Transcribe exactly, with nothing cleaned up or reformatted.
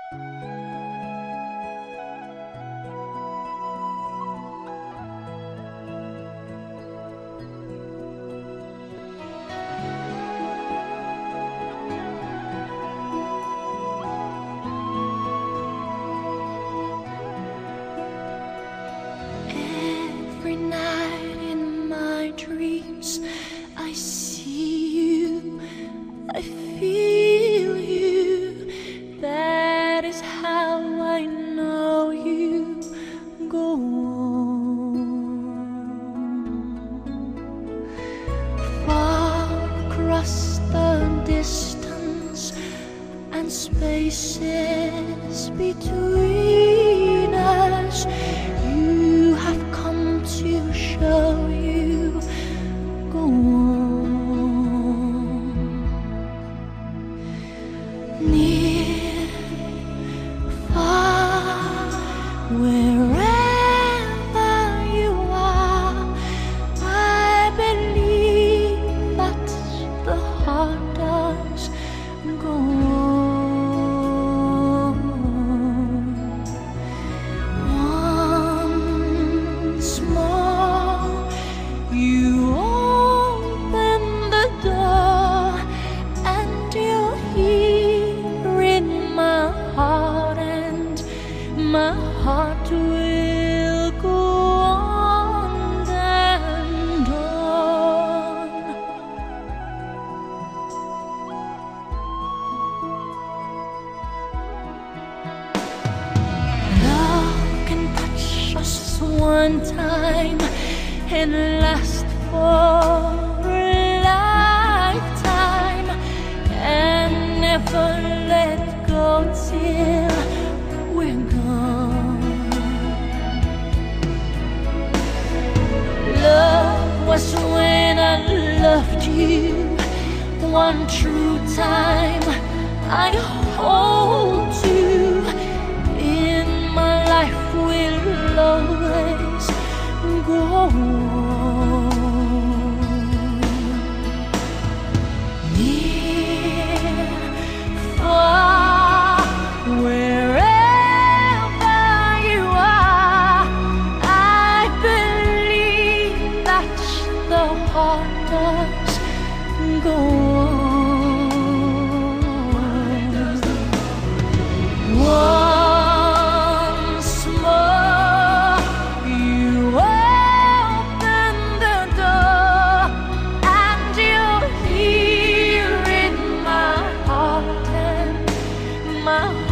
Every night in my dreams, I see you, I feel you. That is how I know you. Go on. Far across the distance and spaces between us, you have come to show you. Go on. Near, far, wherever you are, I believe that the heart does. Go on. Once more, you open the door, and you're here in my heart, and my heart will go on and on. Love can touch us one time and last for a lifetime, and never let go till we're gone. Love was when I loved you one true time. I hold you in my life, will always go on. Near, far, wherever you are, I believe that the heart does go on. Once more, you open the door, and you're here in my heart, and my